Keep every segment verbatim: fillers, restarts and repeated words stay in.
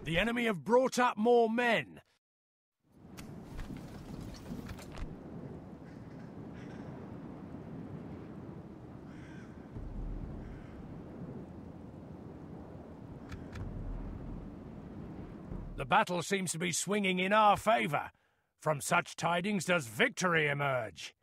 The enemy have brought up more men. The battle seems to be swinging in our favour. From such tidings does victory emerge.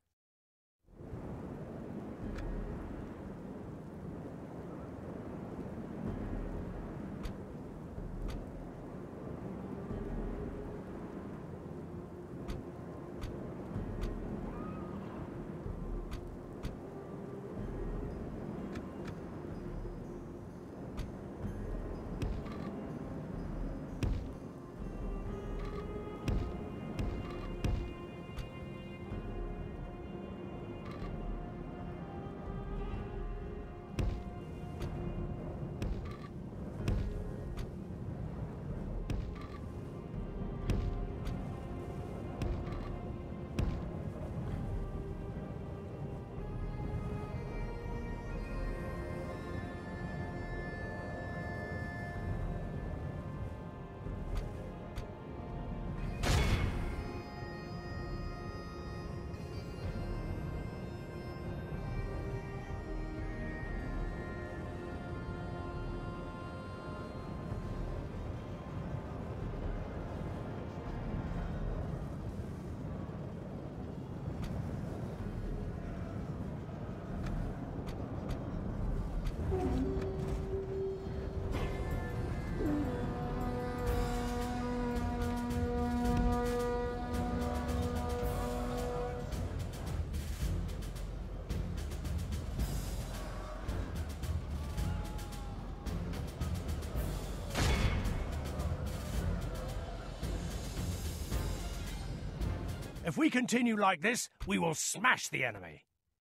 If we continue like this, we will smash the enemy.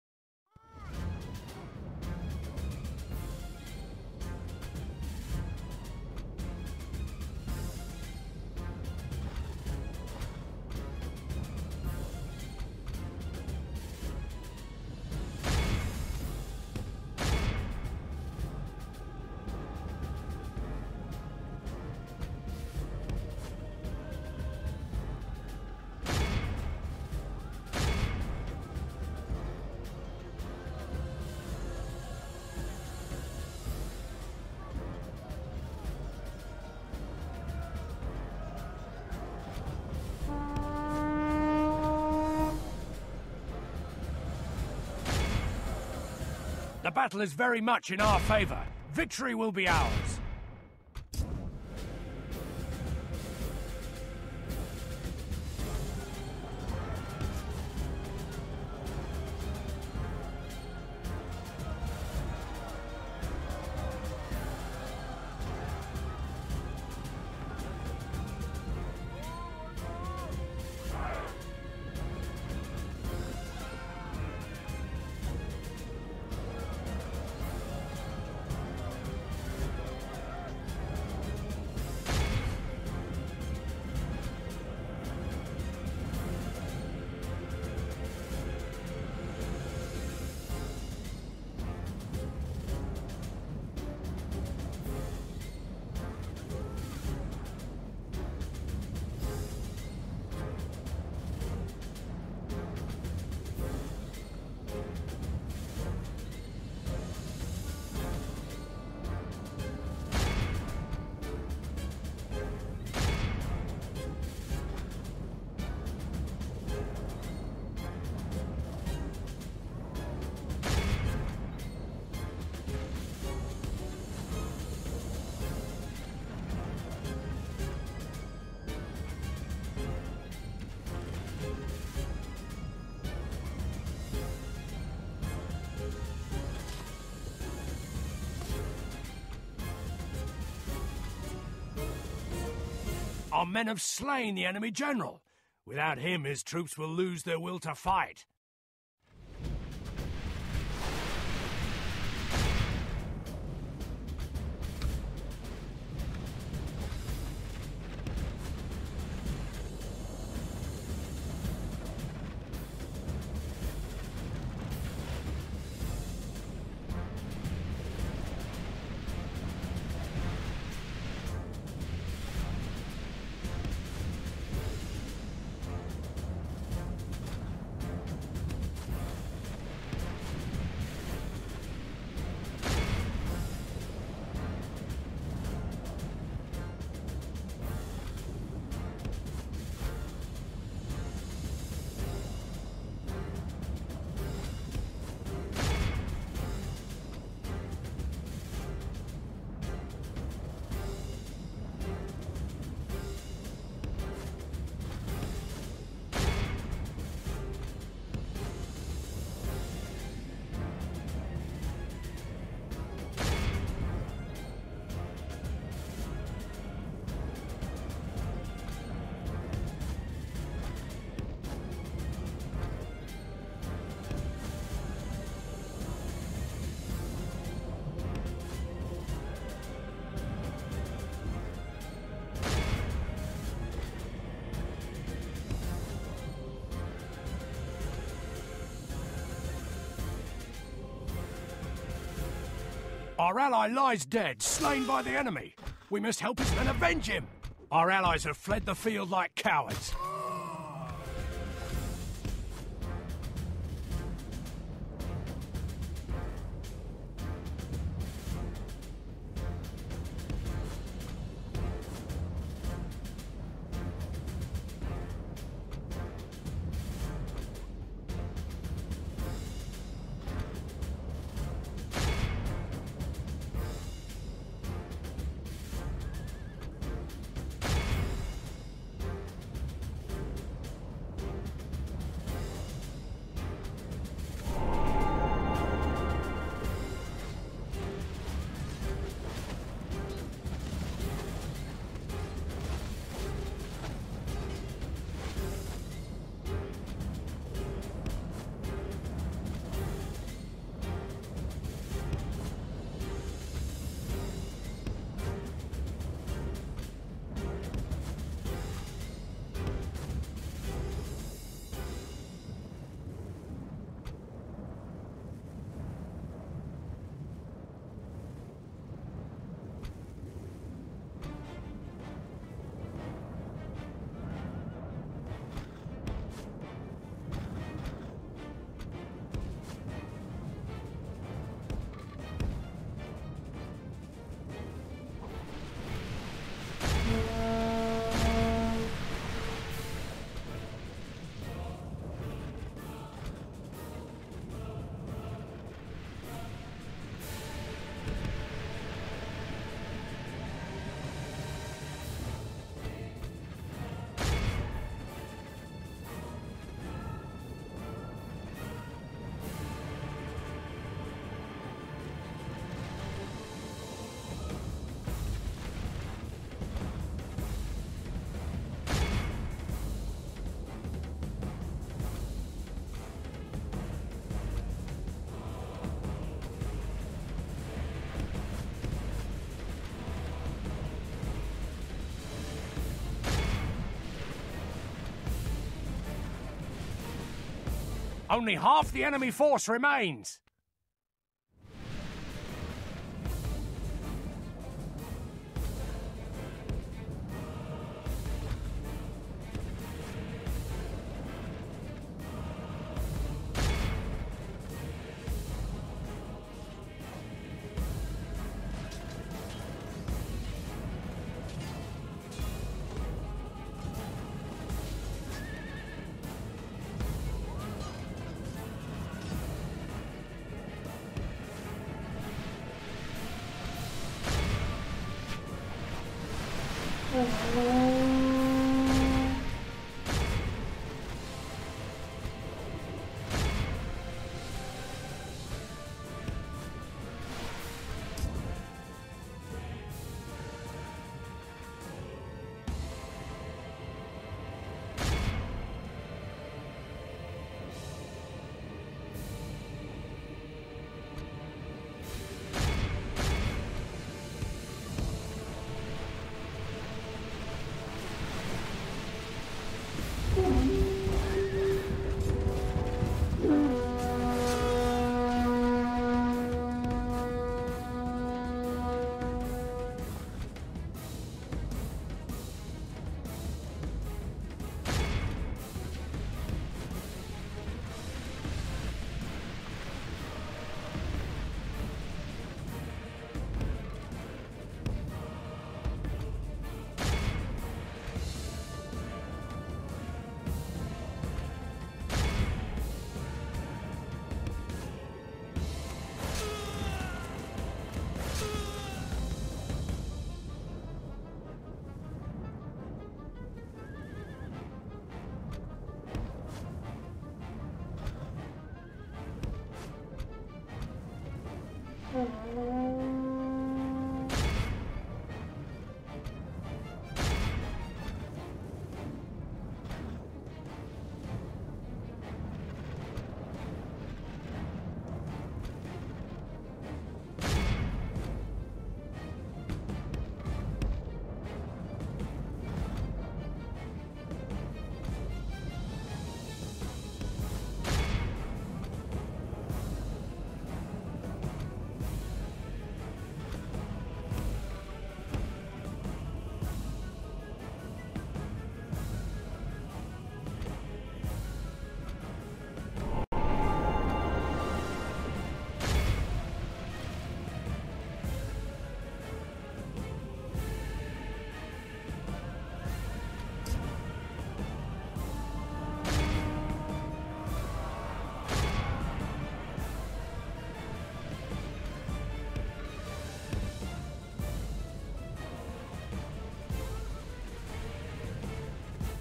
The battle is very much in our favour. Victory will be ours. Our men have slain the enemy general. Without him, his troops will lose their will to fight. Our ally lies dead, slain by the enemy. We must help his men avenge him. Our allies have fled the field like cowards. Only half the enemy force remains.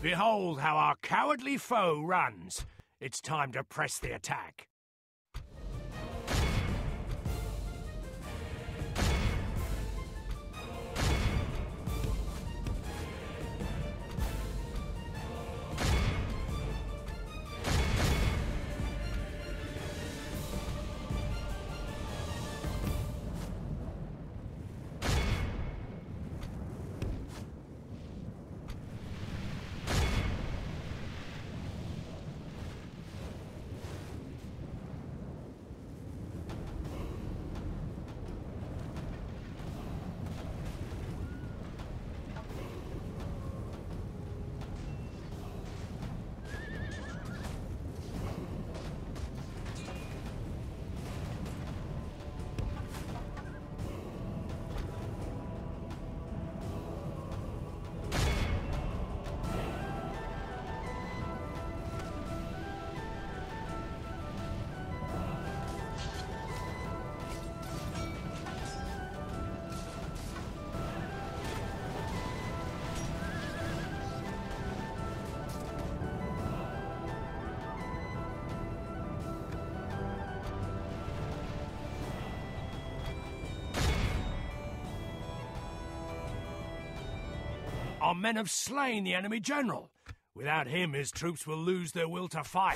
Behold how our cowardly foe runs. It's time to press the attack. Our men have slain the enemy general. Without him, his troops will lose their will to fight.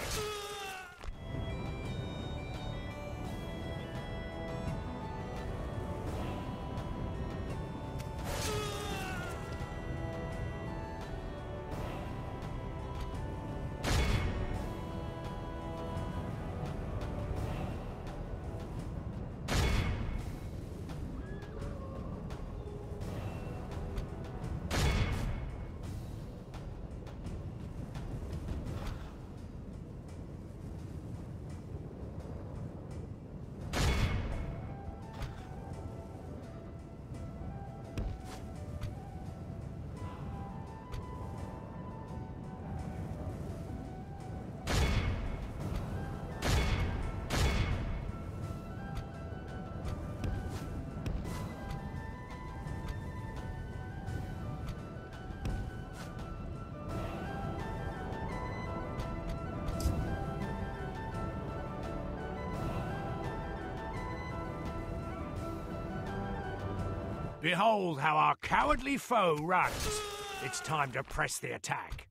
Behold how our cowardly foe runs. It's time to press the attack.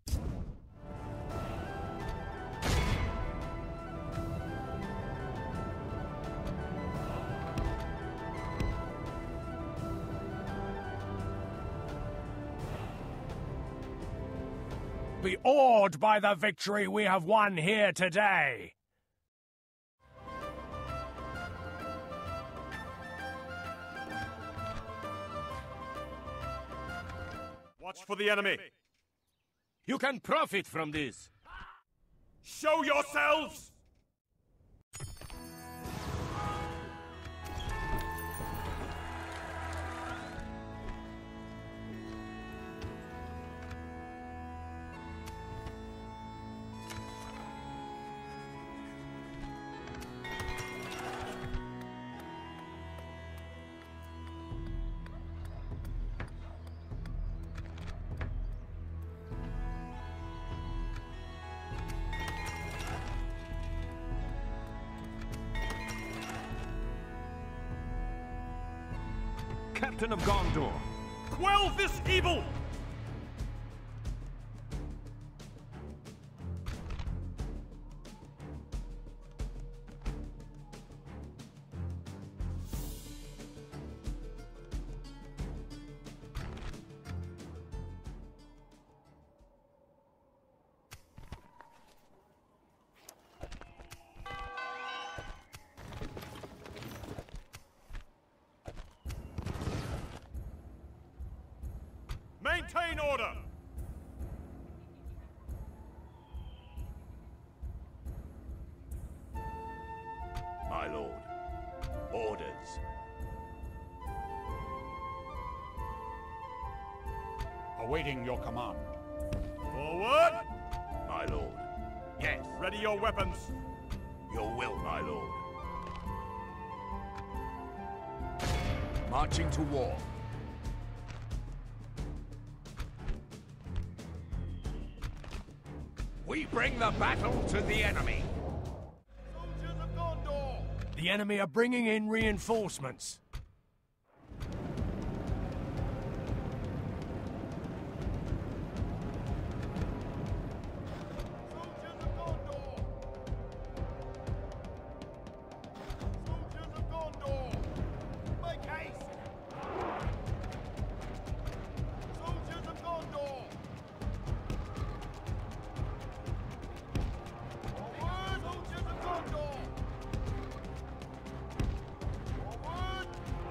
Be awed by the victory we have won here today. Watch for the enemy. You can profit from this. Show yourselves! Captain of Gondor. Quell this evil! Maintain order! My lord. Orders. Awaiting your command. Forward! My lord. Yes. Ready your weapons. Your will, my lord. Marching to war. We bring the battle to the enemy. Soldiers of Gondor! The enemy are bringing in reinforcements. Soldiers of Gondor! Soldiers of Gondor! Make haste! Soldiers of Gondor! Forward! Soldiers of Gondor! Forward!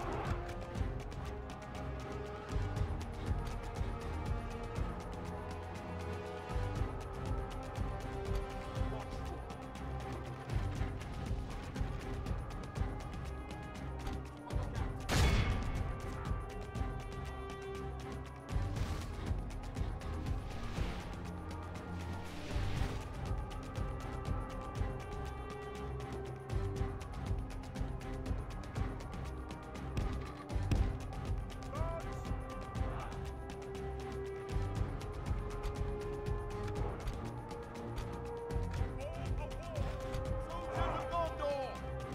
Soldiers of Gondor!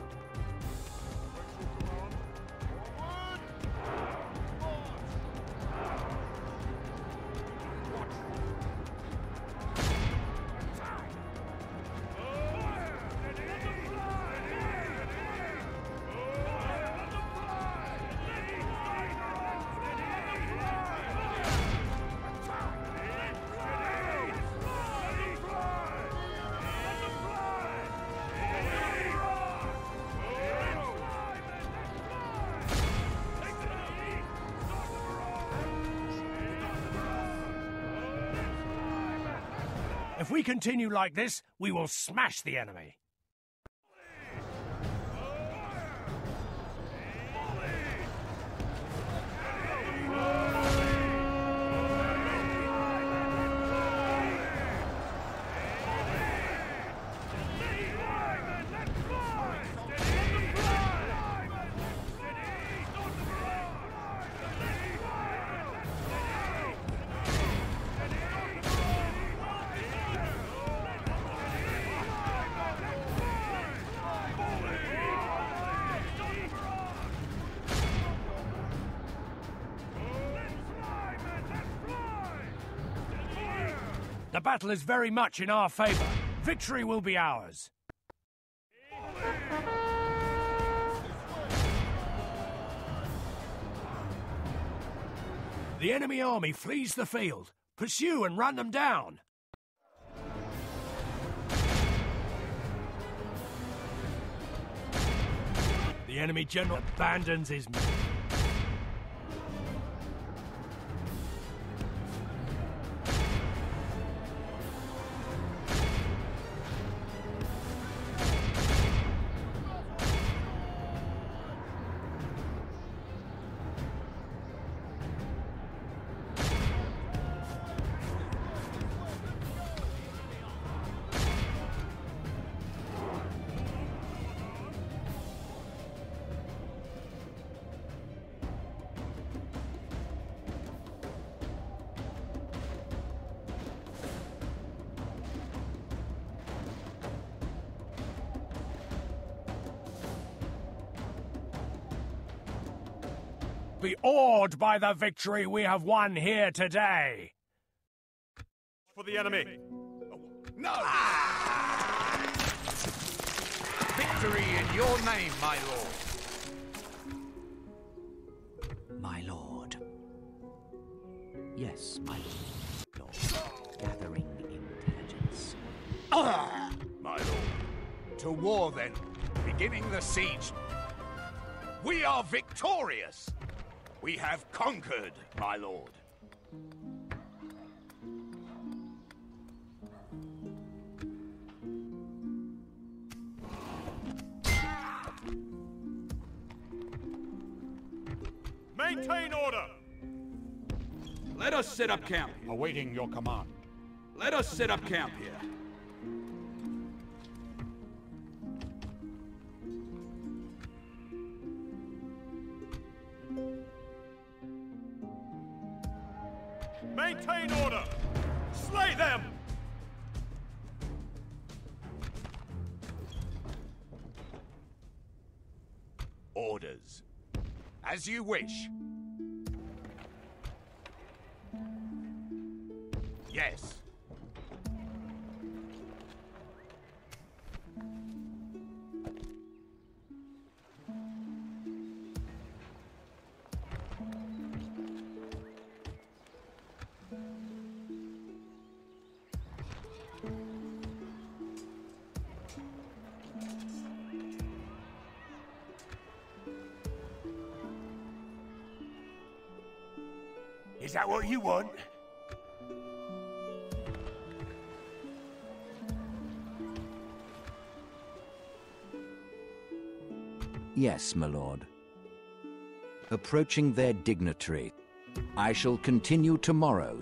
Forward! March! If we continue like this, we will smash the enemy. The battle is very much in our favor. Victory will be ours. The enemy army flees the field. Pursue and run them down. The enemy general abandons his men. Be awed by the victory we have won here today. For the enemy! No! Victory in your name, my lord. My lord. Yes, my lord. Gathering intelligence. My lord. To war, then. Beginning the siege. We are victorious. We have conquered, my lord. Maintain order! Let us set up camp here. Awaiting your command. Let us set up camp here. Maintain order! Slay them! Orders. As you wish. Yes. Is that what you want? Yes, my lord. Approaching their dignitary. I shall continue tomorrow.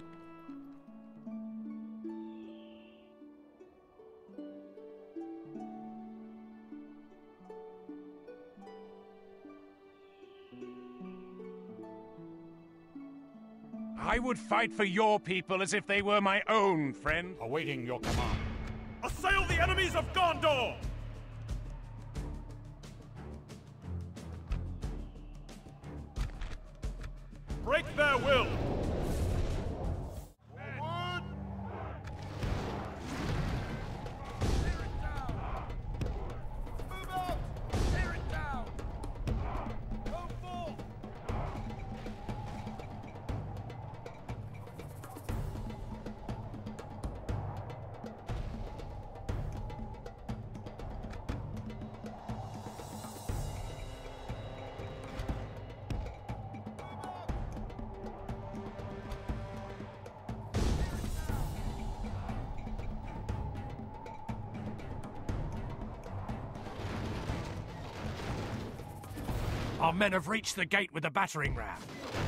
I would fight for your people as if they were my own, friend. Awaiting your command. Assail the enemies of Gondor! Break their will! Forward! Tear it down! Move out! Tear it down! Go full! Our men have reached the gate with the battering ram.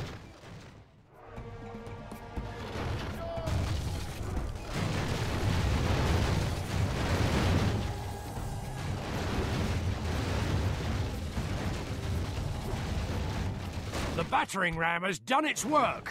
The battering ram has done its work.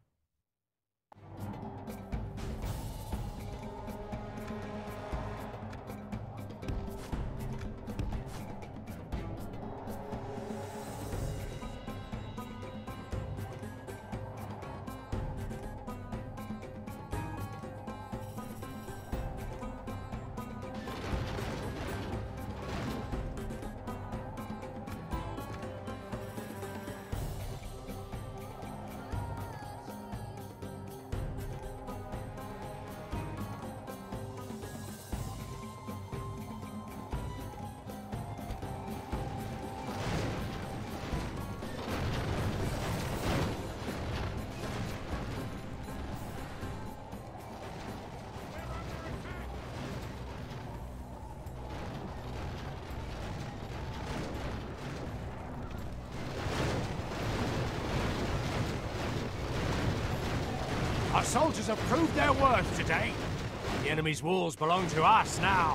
Our soldiers have proved their worth today. The enemy's walls belong to us now.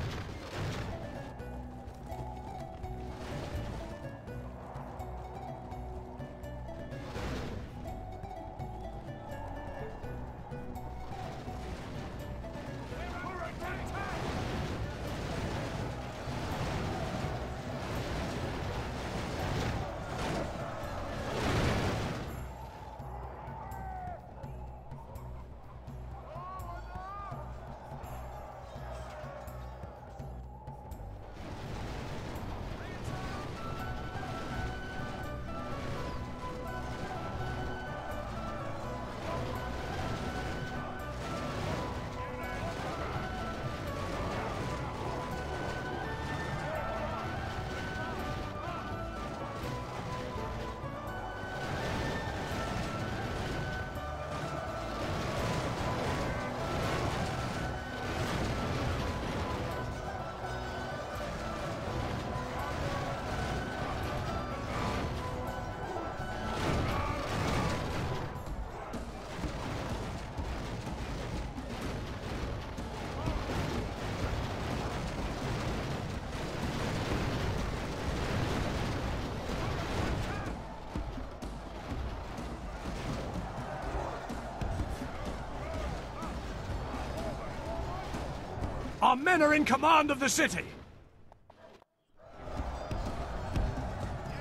Our men are in command of the city.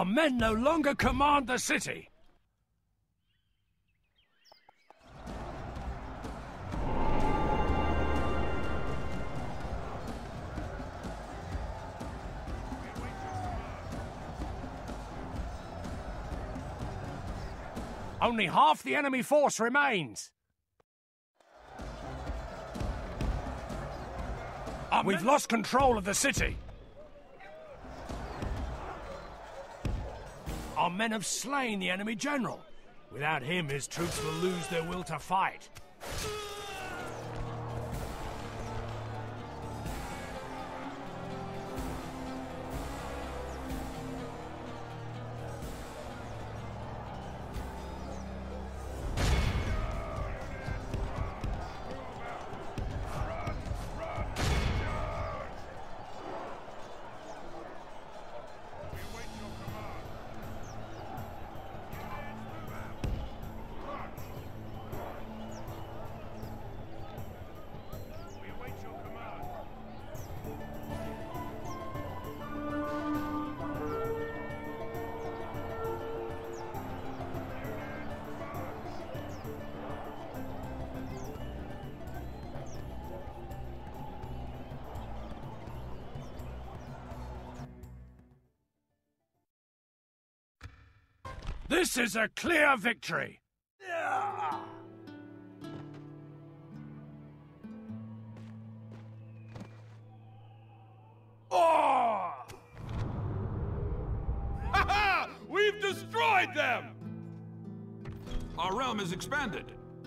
Our men no longer command the city. Only half the enemy force remains. We've lost control of the city. Our men have slain the enemy general. Without him, his troops will lose their will to fight. This is a clear victory. Oh! Ha ha! We've destroyed them! Our realm is expanded.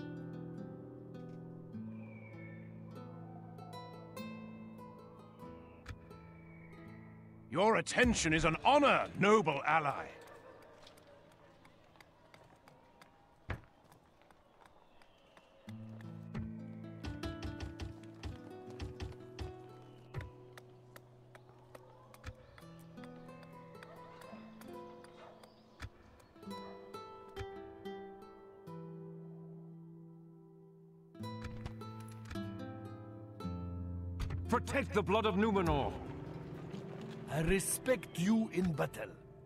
Your attention is an honor, noble ally. Protect the blood of Numenor. I respect you in battle.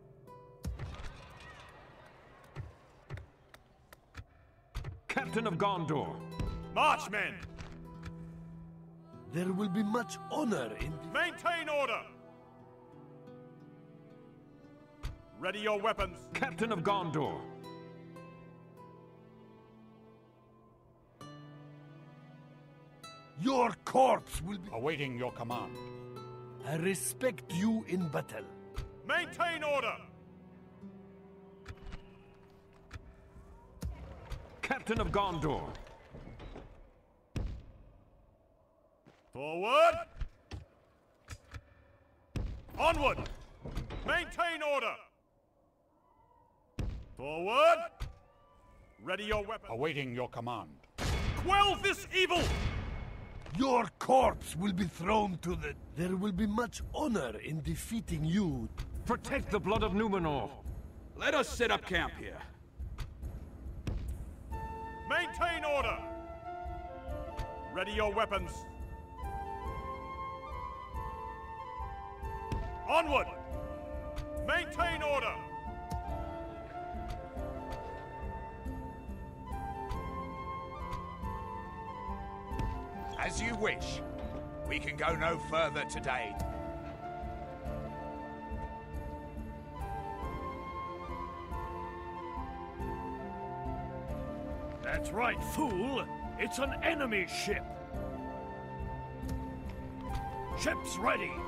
Captain of Gondor. March, men! There will be much honor in... Maintain order! Ready your weapons. Captain of Gondor. Your corpse will be... Awaiting your command. I respect you in battle. Maintain order! Captain of Gondor. Forward! Onward! Maintain order! Forward! Ready your weapons. Awaiting your command. Quell this evil! Your corpse will be thrown to the... There will be much honor in defeating you. Protect the blood of Numenor. Let us set up camp here. Maintain order! Ready your weapons. Onward! Maintain order! As you wish. We can go no further today. That's right, fool. It's an enemy ship. Ships ready.